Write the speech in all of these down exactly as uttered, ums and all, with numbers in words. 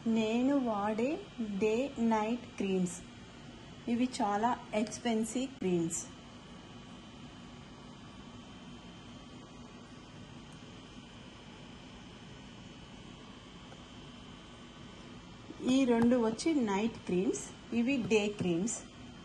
నేను వాడే day night creams. ఇవి చాలా ఎక్స్పెన్సివ్ క్రీమ్స్. ఈ రెండు వచ్చి నైట్ క్రీమ్స్, ఇవి డే క్రీమ్స్.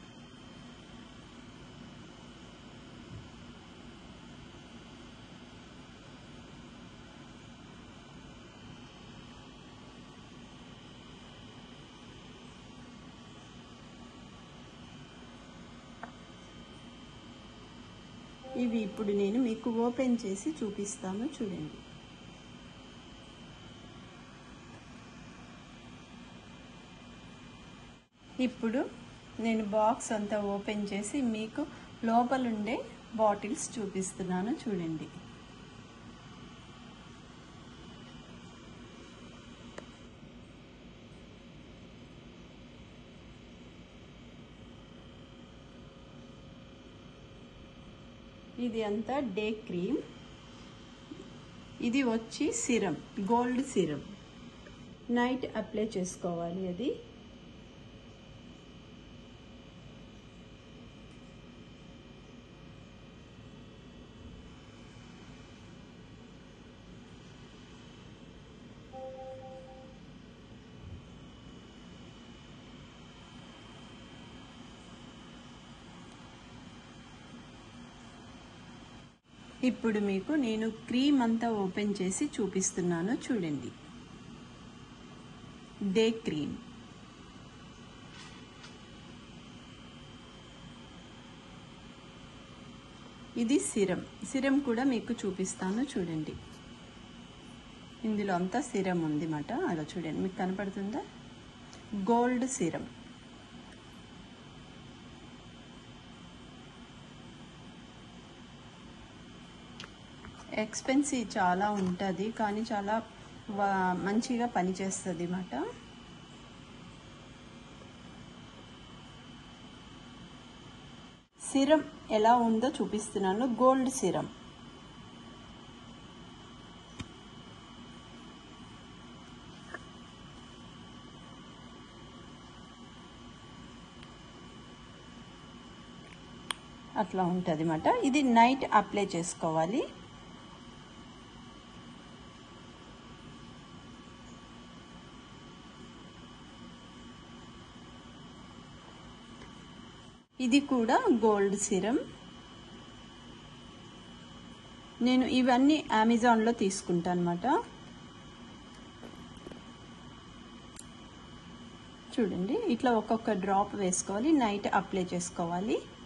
ఇవి ఇప్పుడు నేను మీకు ఓపెన్ చేసి చూపిస్తాను, చూడండి. ఇప్పుడు నేను బాక్స్ అంతా ఓపెన్ చేసి మీకు లోపలుండే బాటిల్స్ చూపిస్తున్నాను, చూడండి. ఇది అంతా డే క్రీమ్. ఇది వచ్చి serum, gold serum. Night apply చేసుకోవాలి అది. ఇప్పుడు మీకు నేను క్రీమ్ అంతా ఓపెన్ చేసి చూపిస్తున్నాను, చూడండి. Day cream. ఇది సిరం. సిరం కూడా మీకు చూపిస్తాను, చూడండి. ఇందులో అంతా సిరం ఉంది మాట. అలా చూడండి, మీకు కనపడుతుందా? Gold serum. ఎక్స్పెన్సివ్ చాలా ఉంటుంది, కానీ చాలా మంచిగా పనిచేస్తుంది అన్నమాట. సిరం ఎలా ఉందో చూపిస్తున్నాను. Gold serum. అట్లా ఉంటుంది అన్నమాట. ఇది నైట్ అప్లై చేసుకోవాలి. ఇది కూడా గోల్డ్ సిరం. నేను ఇవన్నీ అమెజాన్లో తీసుకుంటాను అన్నమాట. చూడండి, ఇట్లా ఒక్కొక్క డ్రాప్ వేసుకోవాలి, నైట్ అప్లై చేసుకోవాలి.